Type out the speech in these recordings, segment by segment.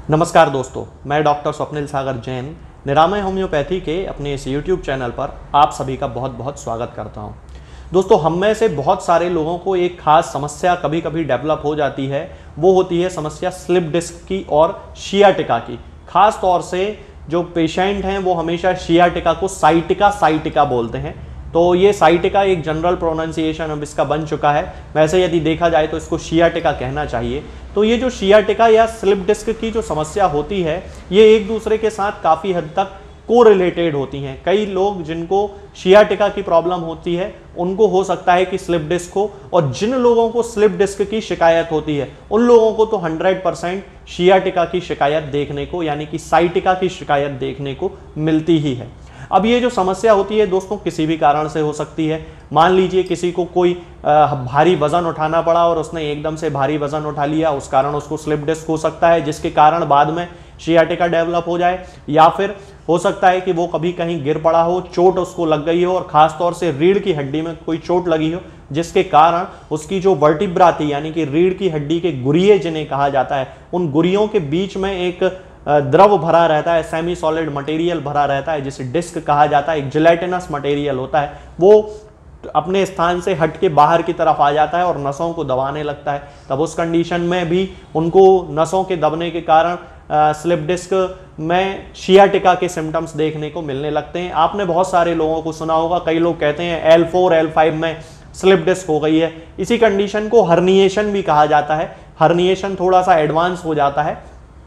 नमस्कार दोस्तों, मैं डॉक्टर स्वप्निल सागर जैन निरामय होम्योपैथी के अपने इस YouTube चैनल पर आप सभी का बहुत बहुत स्वागत करता हूं। दोस्तों, हम में से बहुत सारे लोगों को एक खास समस्या कभी कभी डेवलप हो जाती है। वो होती है समस्या स्लिप डिस्क की और शियाटिका की। खास तौर से जो पेशेंट हैं वो हमेशा शियाटिका को साइटिका बोलते हैं। तो ये साइटिका एक जनरल प्रोनाउंसिएशन अब इसका बन चुका है। वैसे यदि देखा जाए तो इसको शियाटिका कहना चाहिए। तो ये जो शियाटिका या स्लिप डिस्क की जो समस्या होती है, ये एक दूसरे के साथ काफ़ी हद तक कोरिलेटेड होती हैं। कई लोग जिनको शियाटिका की प्रॉब्लम होती है उनको हो सकता है कि स्लिप डिस्क हो, और जिन लोगों को स्लिप डिस्क की शिकायत होती है उन लोगों को तो 100% शियाटिका की शिकायत देखने को, यानी कि साइटिका की शिकायत देखने को मिलती ही है। अब ये जो समस्या होती है दोस्तों, किसी भी कारण से हो सकती है। मान लीजिए किसी को कोई भारी वजन उठाना पड़ा और उसने एकदम से भारी वजन उठा लिया, उस कारण उसको स्लिप डिस्क हो सकता है, जिसके कारण बाद में शियाटिका डेवलप हो जाए। या फिर हो सकता है कि वो कभी कहीं गिर पड़ा हो, चोट उसको लग गई हो और खास तौर से रीढ़ की हड्डी में कोई चोट लगी हो, जिसके कारण उसकी जो वर्टिब्रा थी, यानी कि रीढ़ की हड्डी के गुरिये जिन्हें कहा जाता है, उन गुरियों के बीच में एक द्रव भरा रहता है, सेमी सॉलिड मटेरियल भरा रहता है, जिसे डिस्क कहा जाता है। एक जिलेटिनस मटेरियल होता है, वो अपने स्थान से हट के बाहर की तरफ आ जाता है और नसों को दबाने लगता है। तब उस कंडीशन में भी उनको नसों के दबने के कारण स्लिप डिस्क में शियाटिका के सिम्टम्स देखने को मिलने लगते हैं। आपने बहुत सारे लोगों को सुना होगा, कई लोग कहते हैं L4 L5 में स्लिप डिस्क हो गई है। इसी कंडीशन को हर्निएशन भी कहा जाता है। हर्निएशन थोड़ा सा एडवांस हो जाता है।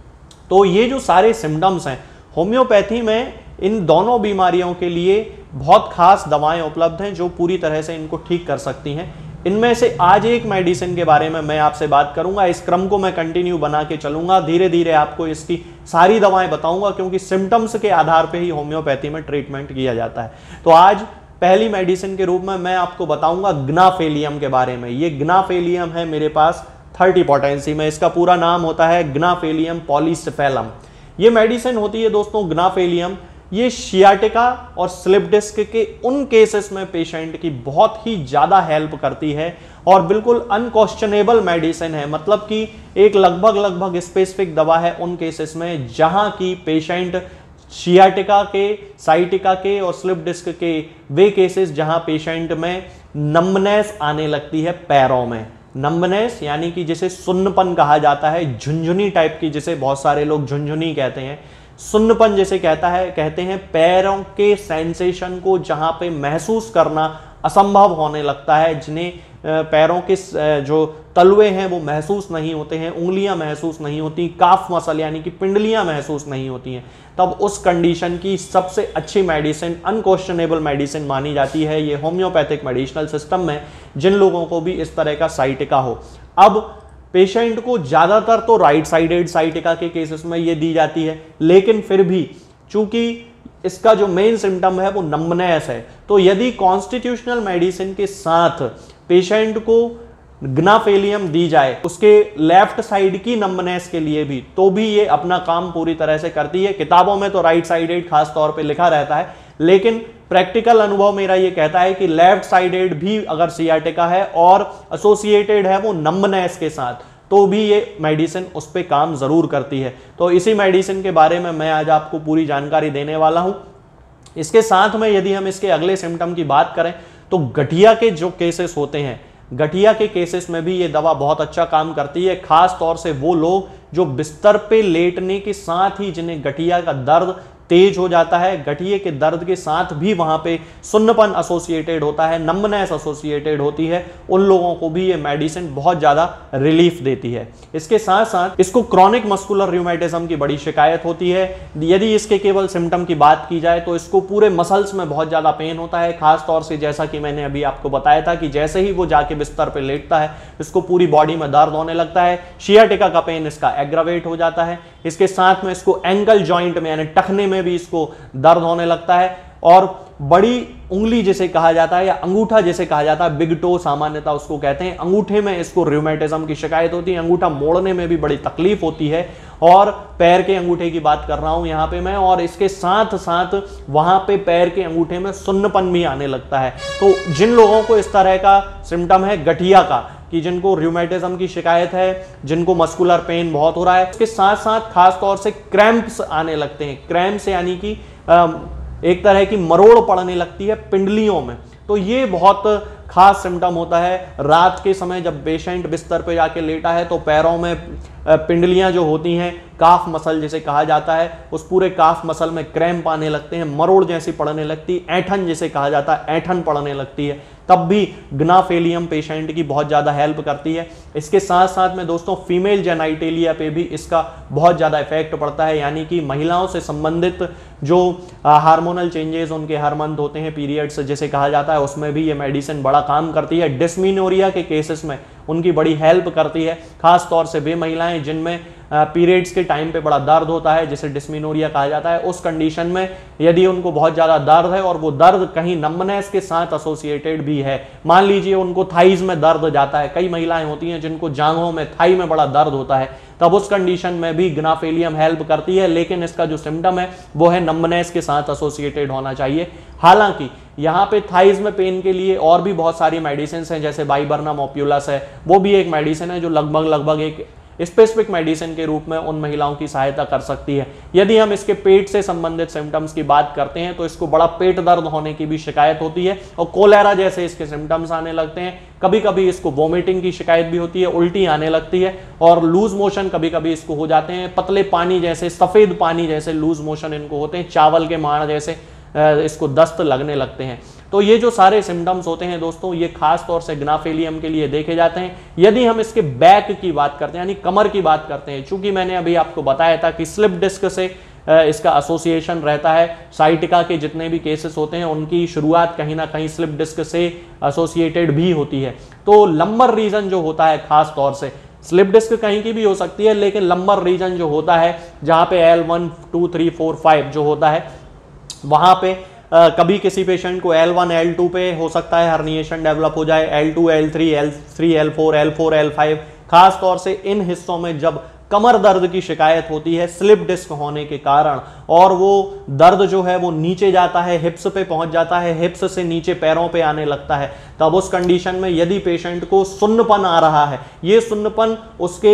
तो ये जो सारे सिम्टम्स हैं, होम्योपैथी में इन दोनों बीमारियों के लिए बहुत खास दवाएं उपलब्ध हैं जो पूरी तरह से इनको ठीक कर सकती हैं। इनमें से आज एक मेडिसिन के बारे में मैं आपसे बात करूंगा। इस क्रम को मैं कंटिन्यू बना के चलूंगा, धीरे धीरे आपको इसकी सारी दवाएं बताऊंगा, क्योंकि सिम्टम्स के आधार पर ही होम्योपैथी में ट्रीटमेंट किया जाता है। तो आज पहली मेडिसिन के रूप में मैं आपको बताऊंगा ग्नाफेलियम के बारे में। ये ग्नाफेलियम है मेरे पास 30 पोटेंसी में। इसका पूरा नाम होता है ग्नाफेलियम पॉलीसिफेलम। ये मेडिसिन होती है दोस्तों ग्नाफेलियम। ये शियाटिका और स्लिप डिस्क के उन केसेस में पेशेंट की बहुत ही ज़्यादा हेल्प करती है और बिल्कुल अनक्वेश्चनेबल मेडिसिन है। मतलब कि एक लगभग स्पेसिफिक दवा है उन केसेस में जहां की पेशेंट शियाटिका के, साइटिका के और स्लिप डिस्क के वे केसेस जहां पेशेंट में नम्बनेस आने लगती है पैरों में। नम्बनेस यानी कि जिसे सुन्नपन कहा जाता है, झुंझुनी टाइप की, जिसे बहुत सारे लोग झुंझुनी कहते हैं। सुन्नपन जिसे कहते हैं पैरों के सेंसेशन को जहां पे महसूस करना असंभव होने लगता है, जिन्हें पैरों के जो तलवे हैं वो महसूस नहीं होते हैं, उंगलियां महसूस नहीं होती, काफ मसल यानी कि पिंडलियां महसूस नहीं होती हैं। तब उस कंडीशन की सबसे अच्छी मेडिसिन, अनक्वेश्चनेबल मेडिसिन मानी जाती है ये होम्योपैथिक मेडिसिनल सिस्टम में, जिन लोगों को भी इस तरह का साइटिका हो। अब पेशेंट को ज़्यादातर तो राइट साइडेड साइटिका के केसेस में ये दी जाती है, लेकिन फिर भी चूंकि इसका जो मेन सिम्टम है वो नम्बनेस है, तो यदि कॉन्स्टिट्यूशनल मेडिसिन के साथ पेशेंट को ग्नाफेलियम दी जाए उसके लेफ्ट साइड की नम्बनेस के लिए भी, तो भी ये अपना काम पूरी तरह से करती है। किताबों में तो राइट साइडेड खास तौर पे लिखा रहता है, लेकिन प्रैक्टिकल अनुभव मेरा ये कहता है कि लेफ्ट साइडेड भी अगर सियाटिका है और एसोसिएटेड है वो नम्बनेस के साथ, तो भी ये मेडिसिन उस पर काम जरूर करती है। तो इसी मेडिसिन के बारे में मैं आज आपको पूरी जानकारी देने वाला हूं। इसके साथ में यदि हम इसके अगले सिम्टम की बात करें तो गठिया के जो केसेस होते हैं, गठिया के केसेस में भी ये दवा बहुत अच्छा काम करती है। खास तौर से वो लोग जो बिस्तर पे लेटने के साथ ही जिन्हें गठिया का दर्द तेज हो जाता है, गठिए के दर्द के साथ भी वहां पे सुन्नपन एसोसिएटेड होता है, नम्बनेस एसोसिएटेड होती है, उन लोगों को भी ये मेडिसिन बहुत ज्यादा रिलीफ देती है। इसके साथ साथ इसको क्रॉनिक मस्कुलर रूमेटिज्म की बड़ी शिकायत होती है। यदि इसके केवल सिम्टम की बात की जाए तो इसको पूरे मसल्स में बहुत ज्यादा पेन होता है। खास तौर से जैसा कि मैंने अभी आपको बताया था कि जैसे ही वो जाके बिस्तर पे लेटता है इसको पूरी बॉडी में दर्द होने लगता है। शियाटिका का पेन इसका एग्रावेट हो जाता है। इसके साथ में इसको एंकल जॉइंट में यानी टखने में भी इसको दर्द होने लगता है, और बड़ी उंगली जिसे कहा जाता है या अंगूठा जिसे कहा जाता है, बिग टो सामान्यतः उसको कहते हैं, अंगूठे में इसको रूमेटिज्म की शिकायत होती है। अंगूठा मोड़ने में भी बड़ी तकलीफ होती है, और पैर के अंगूठे की बात कर रहा हूं यहां पे मैं, और इसके साथ साथ वहां पे पैर के अंगूठे में सुन्नपन भी आने लगता है। तो जिन लोगों को इस तरह का सिम्टम है गठिया का, कि जिनको रूमेटिज्म की शिकायत है, जिनको मस्कुलर पेन बहुत हो रहा है, उसके साथ साथ खास तौर से क्रैम्प्स आने लगते हैं। क्रैम्प्स यानी कि एक तरह की मरोड़ पड़ने लगती है पिंडलियों में। तो ये बहुत खास सिम्टम होता है। रात के समय जब पेशेंट बिस्तर पे जाके लेटा है तो पैरों में पिंडलियां जो होती हैं, काफ मसल जिसे कहा जाता है, उस पूरे काफ मसल में क्रैम्प आने लगते हैं, मरोड़ जैसी पड़ने लगती, ऐंठन जिसे कहा जाता है, ऐंठन पड़ने लगती है। तब भी ग्नाफेलियम पेशेंट की बहुत ज़्यादा हेल्प करती है। इसके साथ साथ में दोस्तों फीमेल जेनाइटेलिया पे भी इसका बहुत ज़्यादा इफेक्ट पड़ता है, यानी कि महिलाओं से संबंधित जो हार्मोनल चेंजेस उनके हर मंथ होते हैं, पीरियड्स जिसे कहा जाता है, उसमें भी ये मेडिसिन बड़ा काम करती है। डिस्मीनोरिया के केसेस में उनकी बड़ी हेल्प करती है, खास तौर से वे महिलाएं जिनमें पीरियड्स के टाइम पे बड़ा दर्द होता है, जिसे डिस्मीनोरिया कहा जाता है। उस कंडीशन में यदि उनको बहुत ज़्यादा दर्द है और वो दर्द कहीं नंबनेस के साथ एसोसिएटेड भी है, मान लीजिए उनको थाइज में दर्द जाता है, कई महिलाएं होती हैं जिनको जांघों में, थाई में बड़ा दर्द होता है, तब उस कंडीशन में भी ग्नाफेलियम हेल्प करती है। लेकिन इसका जो सिम्टम है वो है नंबनेस के साथ एसोसिएटेड होना चाहिए। हालांकि यहाँ पे थाइज में पेन के लिए और भी बहुत सारी मेडिसिन हैं, जैसे बाइबर्नम ओप्युलस है, वो भी एक मेडिसिन है जो लगभग एक स्पेसिफिक मेडिसिन के रूप में उन महिलाओं की सहायता कर सकती है। यदि हम इसके पेट से संबंधित सिम्टम्स की बात करते हैं तो इसको बड़ा पेट दर्द होने की भी शिकायत होती है और कोलेरा जैसे इसके सिम्टम्स आने लगते हैं। कभी कभी इसको वोमिटिंग की शिकायत भी होती है, उल्टी आने लगती है और लूज मोशन कभी कभी इसको हो जाते हैं। पतले पानी जैसे, सफेद पानी जैसे लूज मोशन इनको होते हैं, चावल के माड़ जैसे इसको दस्त लगने लगते हैं। तो ये जो सारे सिम्टम्स होते हैं दोस्तों, ये खास तौर से ग्नाफेलियम के लिए देखे जाते हैं। यदि हम इसके बैक की बात करते हैं, यानी कमर की बात करते हैं, चूंकि मैंने अभी आपको बताया था कि स्लिप डिस्क से इसका एसोसिएशन रहता है, साइटिका के जितने भी केसेस होते हैं उनकी शुरुआत कहीं ना कहीं स्लिप डिस्क से एसोसिएटेड भी होती है। तो लंबर रीजन जो होता है, खास तौर से स्लिप डिस्क कहीं की भी हो सकती है, लेकिन लंबर रीजन जो होता है जहां पे L1, 2, 3, 4, 5 जो होता है, वहां पे कभी किसी पेशेंट को L1, L2 पे हो सकता है हर्निएशन डेवलप हो जाए, L2, L3, L4, L4, L5। खास तौर से इन हिस्सों में जब कमर दर्द की शिकायत होती है स्लिप डिस्क होने के कारण, और वो दर्द जो है वो नीचे जाता है, हिप्स पे पहुंच जाता है, हिप्स से नीचे पैरों पे आने लगता है, तब उस कंडीशन में यदि पेशेंट को सुन्नपन आ रहा है, ये सुन्नपन उसके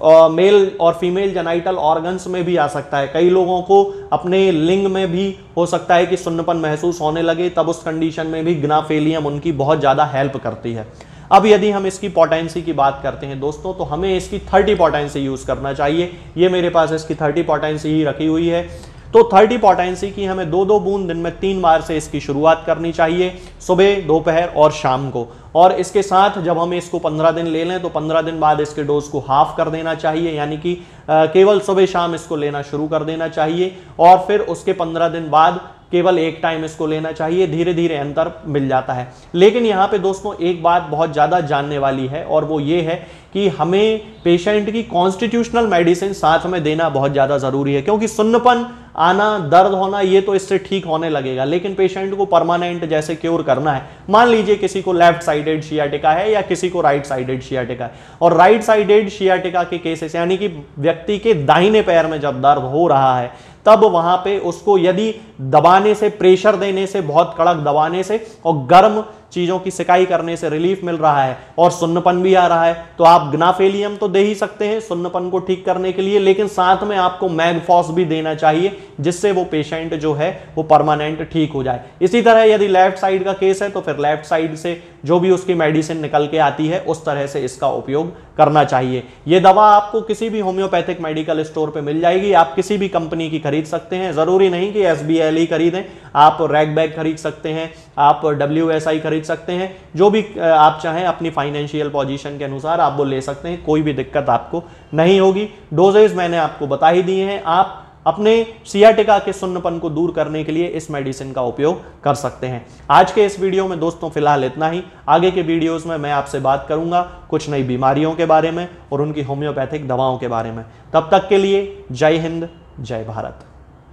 मेल और फीमेल जेनाइटल ऑर्गन्स में भी आ सकता है। कई लोगों को अपने लिंग में भी हो सकता है कि सुन्नपन महसूस होने लगे, तब उस कंडीशन में भी ग्नाफेलियम उनकी बहुत ज़्यादा हेल्प करती है। अब यदि हम इसकी पोटेंसी की बात करते हैं दोस्तों, तो हमें इसकी 30 पोटेंसी यूज़ करना चाहिए। ये मेरे पास इसकी 30 पोटेंसी ही रखी हुई है। तो 30 पोटेंसी की हमें 2-2 बूंद दिन में 3 बार से इसकी शुरुआत करनी चाहिए, सुबह, दोपहर और शाम को। और इसके साथ जब हम इसको 15 दिन ले लें तो 15 दिन बाद इसके डोज को हाफ कर देना चाहिए, यानी कि केवल सुबह शाम इसको लेना शुरू कर देना चाहिए, और फिर उसके 15 दिन बाद केवल एक टाइम इसको लेना चाहिए। धीरे धीरे अंतर मिल जाता है। लेकिन यहाँ पे दोस्तों एक बात बहुत ज़्यादा जानने वाली है, और वो ये है कि हमें पेशेंट की कॉन्स्टिट्यूशनल मेडिसिन साथ में देना बहुत ज़्यादा ज़रूरी है, क्योंकि सुन्नपन आना, दर्द होना, ये तो इससे ठीक होने लगेगा, लेकिन पेशेंट को परमानेंट जैसे क्योर करना है। मान लीजिए किसी को लेफ्ट साइडेड शियाटिका है या किसी को राइट साइडेड शियाटिका है, और राइट साइडेड शियाटिका के केसेस यानी कि व्यक्ति के दाहिने पैर में जब दर्द हो रहा है, तब वहां पे उसको यदि दबाने से, प्रेशर देने से, बहुत कड़क दबाने से और गर्म चीजों की सिकाई करने से रिलीफ मिल रहा है और सुन्नपन भी आ रहा है, तो आप ग्नाफेलियम तो दे ही सकते हैं सुन्नपन को ठीक करने के लिए, लेकिन साथ में आपको मैगफॉस भी देना चाहिए, जिससे वो पेशेंट जो है वो परमानेंट ठीक हो जाए। इसी तरह यदि लेफ्ट साइड का केस है तो फिर लेफ्ट साइड से जो भी उसकी मेडिसिन निकल के आती है उस तरह से इसका उपयोग करना चाहिए। ये दवा आपको किसी भी होम्योपैथिक मेडिकल स्टोर पे मिल जाएगी, आप किसी भी कंपनी की खरीद सकते हैं, जरूरी नहीं कि SBL ही खरीदें, आप रैगबैग खरीद सकते हैं, आप WSI खरीद सकते हैं, जो भी आप चाहें अपनी फाइनेंशियल पोजीशन के अनुसार आप वो ले सकते हैं, कोई भी दिक्कत आपको नहीं होगी। डोजेज मैंने आपको बता ही दिए हैं, आप अपने सियाटिका के सुन्नपन को दूर करने के लिए इस मेडिसिन का उपयोग कर सकते हैं। आज के इस वीडियो में दोस्तों फिलहाल इतना ही। आगे के वीडियोस में मैं आपसे बात करूंगा कुछ नई बीमारियों के बारे में और उनकी होम्योपैथिक दवाओं के बारे में। तब तक के लिए जय हिंद, जय भारत।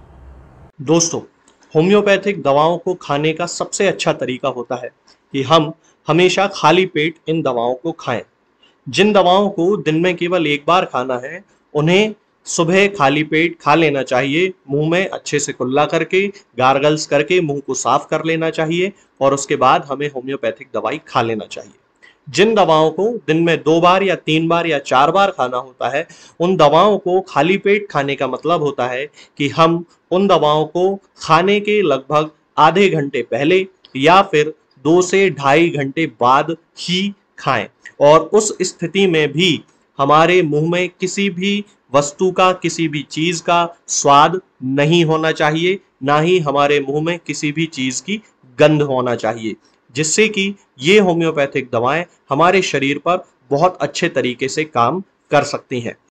दोस्तों, होम्योपैथिक दवाओं को खाने का सबसे अच्छा तरीका होता है कि हम हमेशा खाली पेट इन दवाओं को खाएं। जिन दवाओं को दिन में केवल एक बार खाना है, उन्हें सुबह खाली पेट खा लेना चाहिए, मुंह में अच्छे से कुल्ला करके, गार्गल्स करके मुंह को साफ कर लेना चाहिए, और उसके बाद हमें होम्योपैथिक दवाई खा लेना चाहिए। जिन दवाओं को दिन में 2 बार या 3 बार या 4 बार खाना होता है, उन दवाओं को खाली पेट खाने का मतलब होता है कि हम उन दवाओं को खाने के लगभग आधे घंटे पहले या फिर 2 से ढाई घंटे बाद ही खाएं। और उस स्थिति में भी हमारे मुंह में किसी भी वस्तु का, किसी भी चीज का स्वाद नहीं होना चाहिए, ना ही हमारे मुंह में किसी भी चीज की गंध होना चाहिए, जिससे कि ये होम्योपैथिक दवाएं हमारे शरीर पर बहुत अच्छे तरीके से काम कर सकती हैं।